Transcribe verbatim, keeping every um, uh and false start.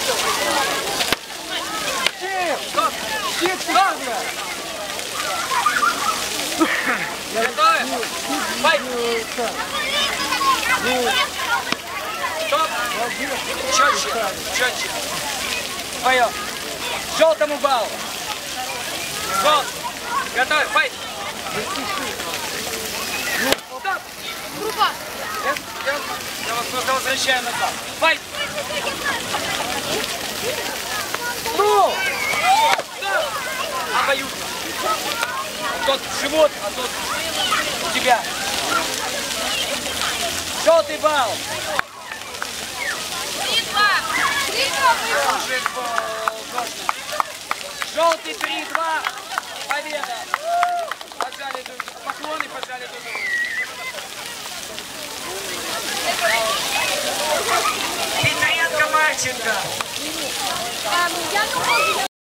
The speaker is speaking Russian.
Готовы? Файт! Стоп! Четче, четче. Поем. Желтому баллу. Стоп! Готовы? Файт! Стоп! Группа! Я, я, я вас просто возвращаю назад. Файт! Ну! Стоп! Обоюдно. Тот в живот, а тот у тебя. Желтый балл. Желтый три-два. Победа. Пожали друг другу. Поклоны пожали друг другу. Петренко Марченко.